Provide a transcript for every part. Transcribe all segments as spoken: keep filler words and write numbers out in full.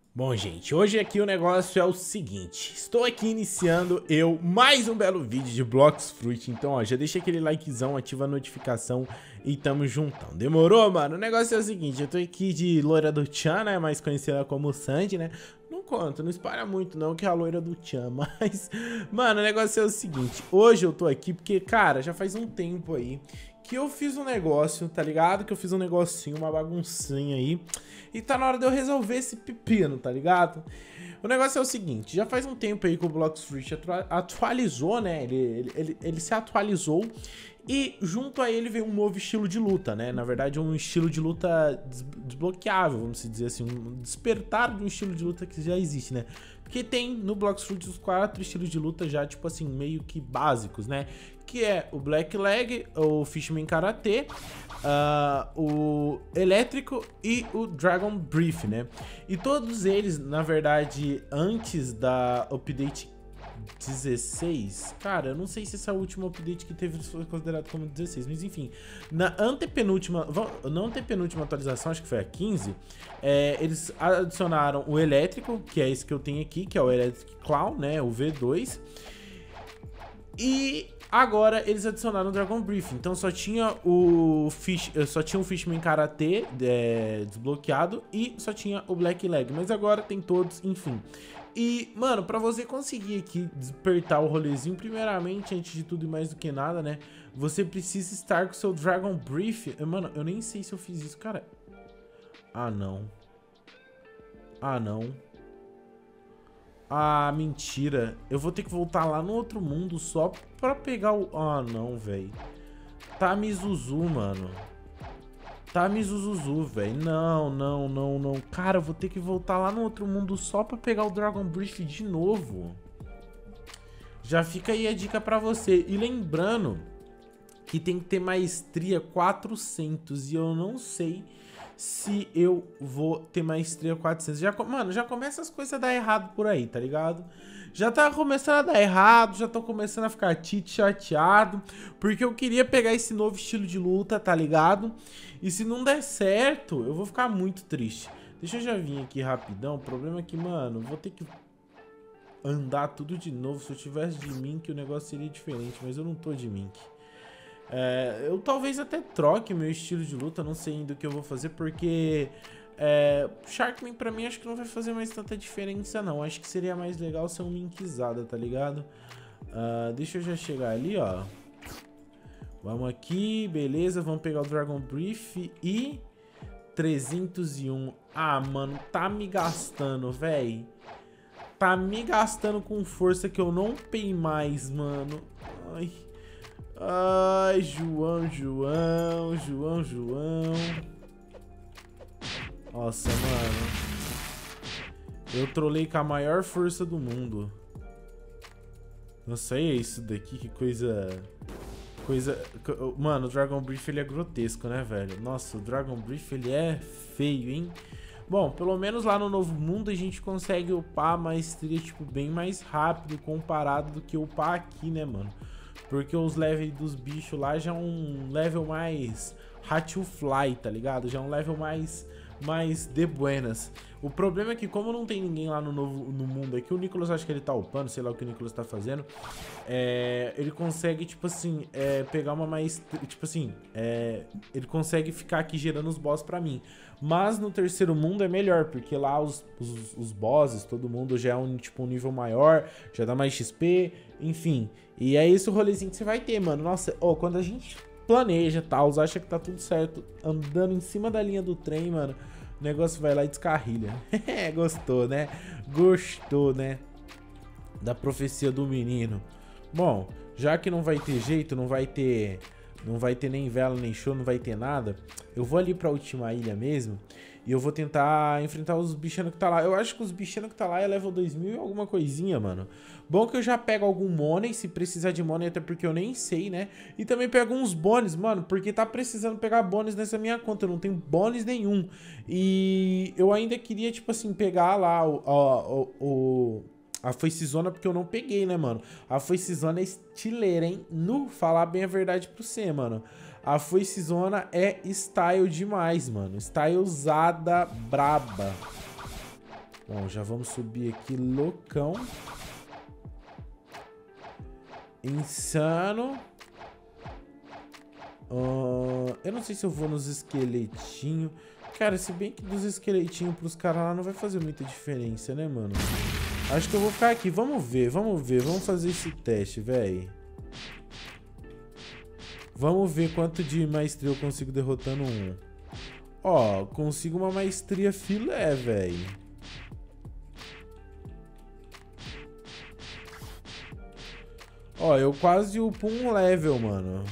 Bom, gente, hoje aqui o negócio é o seguinte. Estou aqui iniciando eu mais um belo vídeo de Blox Fruit. Então, ó, já deixa aquele likezão, ativa a notificação e tamo juntão. Demorou, mano? O negócio é o seguinte, eu tô aqui de loira do Tchan, né? Mais conhecida como Sandy, né? Não conta, não espalha muito não que é a loira do Tchan, mas... Mano, o negócio é o seguinte, hoje eu tô aqui porque, cara, já faz um tempo aí que eu fiz um negócio, tá ligado? Que eu fiz um negocinho, uma baguncinha aí. E tá na hora de eu resolver esse pepino, tá ligado? O negócio é o seguinte, já faz um tempo aí que o Blox Fruit atualizou, né? Ele, ele, ele, ele se atualizou e junto a ele veio um novo estilo de luta, né? Na verdade, um estilo de luta desbloqueável, vamos dizer assim. Um despertar de um estilo de luta que já existe, né? Porque tem no Blox Fruit os quatro estilos de luta já, tipo assim, meio que básicos, né? Que é o Black Leg, o Fishman Karate, uh, o Elétrico e o Dragon Brief, né? E todos eles, na verdade, antes da update dezesseis, cara, eu não sei se essa última update que teve foi considerado como dezesseis, mas enfim, na antepenúltima, na antepenúltima atualização, acho que foi a quinze, é, eles adicionaram o Elétrico, que é esse que eu tenho aqui, que é o Electric Clown, né, o V dois, e agora eles adicionaram o Dragon Brief, então só tinha o Fish, só tinha o Fishman Karate é, desbloqueado e só tinha o Black Leg, mas agora tem todos, enfim. E, mano, pra você conseguir aqui despertar o rolezinho, primeiramente, antes de tudo e mais do que nada, né, você precisa estar com o seu Dragon Brief. Mano, eu nem sei se eu fiz isso, cara. Ah, não. Ah, não. Ah, mentira. Eu vou ter que voltar lá no outro mundo só pra pegar o... Ah, não, velho. Tá Mizuzu, mano. Tá Mizuzu, velho. Não, não, não, não. Cara, eu vou ter que voltar lá no outro mundo só pra pegar o Dragon Brief de novo. Já fica aí a dica pra você. E lembrando que tem que ter maestria quatrocentos. E eu não sei se eu vou ter maestria quatrocentos. Já, mano, já começa as coisas a dar errado por aí, tá ligado? Já tá começando a dar errado, já tô começando a ficar tite chateado, porque eu queria pegar esse novo estilo de luta, tá ligado? E se não der certo, eu vou ficar muito triste. Deixa eu já vir aqui rapidão, o problema é que, mano, vou ter que andar tudo de novo. Se eu tivesse de Mink, o negócio seria diferente, mas eu não tô de Mink. É, eu talvez até troque meu estilo de luta, não sei ainda o que eu vou fazer, porque é, Sharkman pra mim acho que não vai fazer mais tanta diferença não. Acho que seria mais legal ser um Minkzada, tá ligado? Uh, deixa eu já chegar ali, ó. Vamos aqui, beleza, vamos pegar o Dragon Brief e trezentos e um. Ah, mano, tá me gastando, véi. Tá me gastando com força que eu não pei mais, mano. Ai... Ai, João, João, João, João. Nossa, mano. Eu trolei com a maior força do mundo. Nossa, é isso daqui, que coisa... Coisa... Mano, o Dragon Brief, ele é grotesco, né, velho? Nossa, o Dragon Brief, ele é feio, hein? Bom, pelo menos lá no Novo Mundo a gente consegue upar a maestria, tipo, bem mais rápido comparado do que upar aqui, né, mano? Porque os levels dos bichos lá já é um level mais hard to fly, tá ligado? Já é um level mais, mais de buenas. O problema é que como não tem ninguém lá no, novo, no mundo aqui, o Nicholas, acho que ele tá upando, sei lá o que o Nicholas tá fazendo. É, ele consegue, tipo assim, é, pegar uma maestria, tipo assim, é, ele consegue ficar aqui gerando os boss pra mim. Mas no terceiro mundo é melhor, porque lá os, os, os bosses, todo mundo já é um, tipo, um nível maior, já dá mais X P, enfim. E é esse o rolezinho que você vai ter, mano. Nossa, ó, quando a gente planeja, tal, acha que tá tudo certo, andando em cima da linha do trem, mano, o negócio vai lá e descarrilha. Gostou, né? Gostou, né? Da profecia do menino. Bom, já que não vai ter jeito, não vai ter... Não vai ter nem vela, nem show, não vai ter nada. Eu vou ali pra última ilha mesmo. E eu vou tentar enfrentar os bichanos que tá lá. Eu acho que os bichanos que tá lá é level dois mil e alguma coisinha, mano. Bom que eu já pego algum money, se precisar de money, até porque eu nem sei, né? E também pego uns bônus, mano, porque tá precisando pegar bônus nessa minha conta. Eu não tenho bônus nenhum. E eu ainda queria, tipo assim, pegar lá o... o, o, o a foicezona, porque eu não peguei, né, mano? A foicezona é estileira, hein? No falar bem a verdade pra você, mano. A foicezona é style demais, mano. Style usada braba. Bom, já vamos subir aqui, loucão. Insano. Uh, eu não sei se eu vou nos esqueletinhos. Cara, se bem que dos esqueletinhos pros caras lá não vai fazer muita diferença, né, mano? Acho que eu vou ficar aqui. Vamos ver, vamos ver. Vamos fazer esse teste, velho. Vamos ver quanto de maestria eu consigo derrotando um. Ó, consigo uma maestria filé, velho. Ó, eu quase upo um level, mano.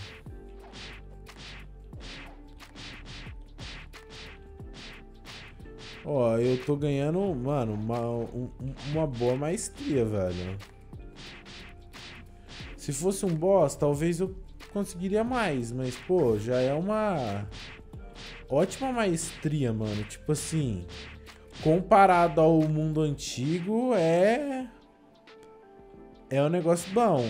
Ó, eu tô ganhando, mano, uma, um, uma boa maestria, velho. Se fosse um boss, talvez eu conseguiria mais, mas, pô, já é uma ótima maestria, mano. Tipo assim, comparado ao mundo antigo, é... É um negócio bom.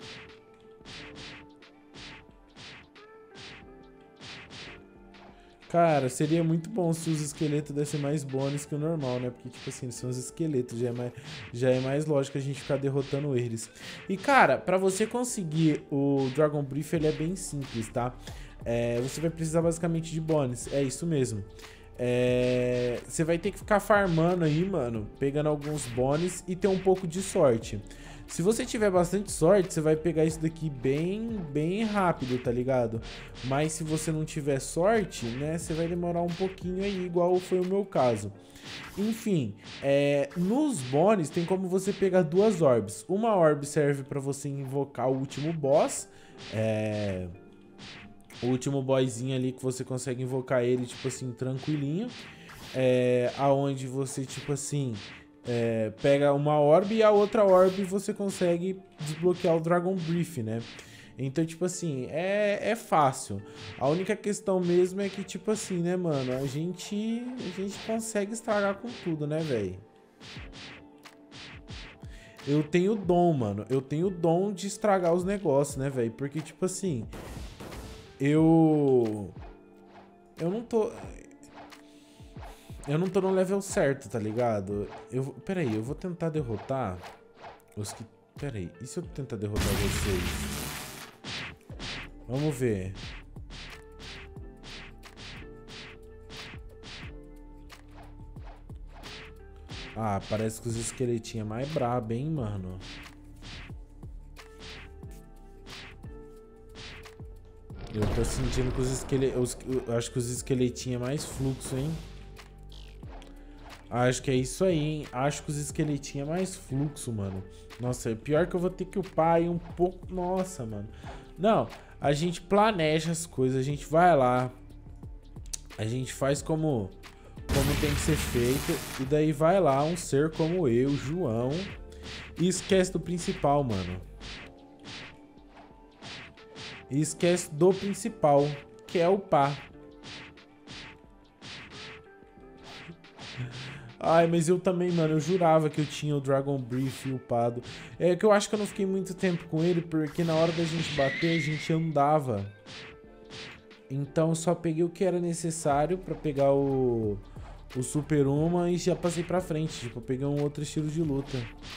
Cara, seria muito bom se os esqueletos dessem mais bônus que o normal, né? Porque, tipo assim, são os esqueletos, já é mais, já é mais lógico a gente ficar derrotando eles. E, cara, pra você conseguir o Dragon Brief, ele é bem simples, tá? É, você vai precisar basicamente de bônus, é isso mesmo. É, você vai ter que ficar farmando aí, mano, pegando alguns bônus e ter um pouco de sorte. Se você tiver bastante sorte, você vai pegar isso daqui bem, bem rápido, tá ligado? Mas se você não tiver sorte, né, você vai demorar um pouquinho aí, igual foi o meu caso. Enfim, é, nos bônus tem como você pegar duas orbs. Uma orb serve pra você invocar o último boss, é... o último boyzinho ali que você consegue invocar ele, tipo assim, tranquilinho. É, aonde você, tipo assim... É, pega uma orb e a outra orb você consegue desbloquear o Dragon Brief, né? Então, tipo assim, é, é fácil. A única questão mesmo é que, tipo assim, né, mano? A gente, a gente consegue estragar com tudo, né, velho? Eu tenho dom, mano. Eu tenho dom de estragar os negócios, né, velho? Porque, tipo assim, eu... Eu não tô... Eu não tô no level certo, tá ligado? Eu, pera aí, eu vou tentar derrotar os que... Pera aí, e se eu tentar derrotar vocês? Vamos ver. Ah, parece que os esqueletinhos é mais brabo, hein, mano? Eu tô sentindo que os esqueletinhos... Acho que os esqueletinhos é mais fluxo, hein? Acho que é isso aí, hein? Acho que os esqueletinhos é mais fluxo, mano. Nossa, é pior que eu vou ter que upar aí um pouco... Nossa, mano. Não, a gente planeja as coisas, a gente vai lá. A gente faz como, como tem que ser feito. E daí vai lá um ser como eu, João. E esquece do principal, mano. E esquece do principal, que é upar. Ai, mas eu também, mano, eu jurava que eu tinha o Dragon Brief upado. É que eu acho que eu não fiquei muito tempo com ele, porque na hora da gente bater, a gente andava. Então eu só peguei o que era necessário pra pegar o, o Super Uma e já passei pra frente. Tipo, eu peguei um outro estilo de luta.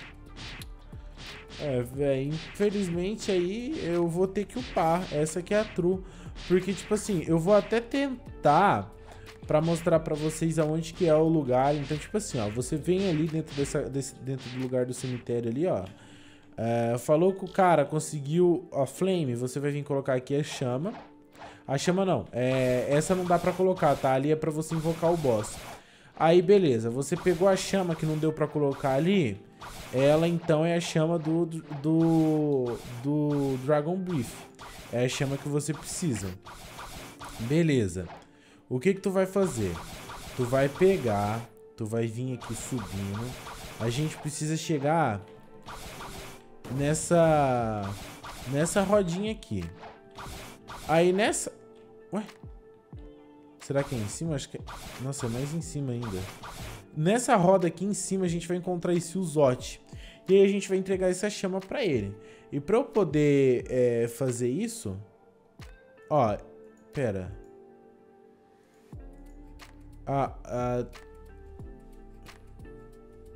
É, velho, infelizmente aí eu vou ter que upar. Essa que é a true. Porque, tipo assim, eu vou até tentar... Pra mostrar pra vocês aonde que é o lugar. Então, tipo assim, ó, você vem ali dentro, dessa, desse, dentro do lugar do cemitério ali, ó. É, falou que o cara conseguiu a flame, você vai vir colocar aqui a chama. A chama não, é, essa não dá pra colocar, tá? Ali é pra você invocar o boss. Aí, beleza, você pegou a chama que não deu pra colocar ali. Ela, então, é a chama do, do, do Dragon Brief. É a chama que você precisa. Beleza. O que que tu vai fazer? Tu vai pegar, tu vai vir aqui subindo. A gente precisa chegar nessa nessa rodinha aqui. Aí nessa... Ué? Será que é em cima? Acho que é... Nossa, é mais em cima ainda. Nessa roda aqui em cima a gente vai encontrar esse Uzote. E aí a gente vai entregar essa chama pra ele. E pra eu poder é, fazer isso... Ó, pera... Ah, ah,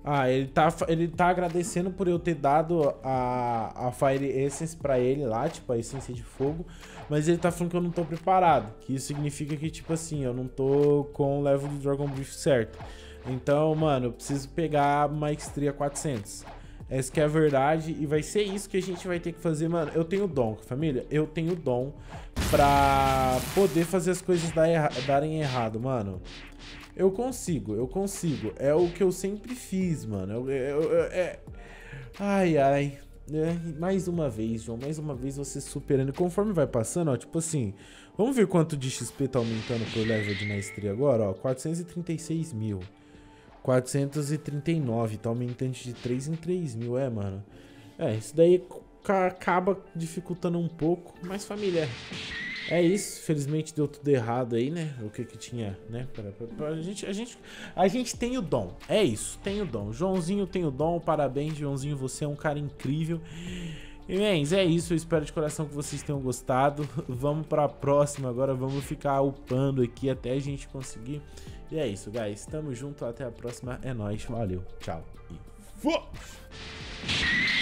Ah, ele tá, ele tá agradecendo por eu ter dado a, a Fire Essence pra ele lá, tipo, a essência de fogo. Mas ele tá falando que eu não tô preparado. Que isso significa que, tipo assim, eu não tô com o level do Dragon Breath certo. Então, mano, eu preciso pegar a Maestria quatrocentos. Essa que é a verdade e vai ser isso que a gente vai ter que fazer, mano. Eu tenho dom, família. Eu tenho dom pra poder fazer as coisas dar erra darem errado, mano. Eu consigo, eu consigo. É o que eu sempre fiz, mano. Eu, eu, eu, é... Ai, ai. É, mais uma vez, João. Mais uma vez você superando. Conforme vai passando, ó, tipo assim... Vamos ver quanto de X P tá aumentando pro level de maestria agora, ó. quatrocentos e trinta e seis mil. quatrocentos e trinta e nove, tá aumentando de três em três mil, é, mano. É, isso daí acaba dificultando um pouco, mas família, é isso. Felizmente deu tudo errado aí, né? O que que tinha, né? Pra, pra, pra, a, gente, a, gente, a gente tem o dom, é isso, tem o dom. Joãozinho tem o dom, parabéns, Joãozinho, você é um cara incrível. E, mens, é isso, eu espero de coração que vocês tenham gostado. Vamos pra próxima agora, vamos ficar upando aqui até a gente conseguir. E é isso, guys, tamo junto, até a próxima, é nóis, valeu, tchau e fui!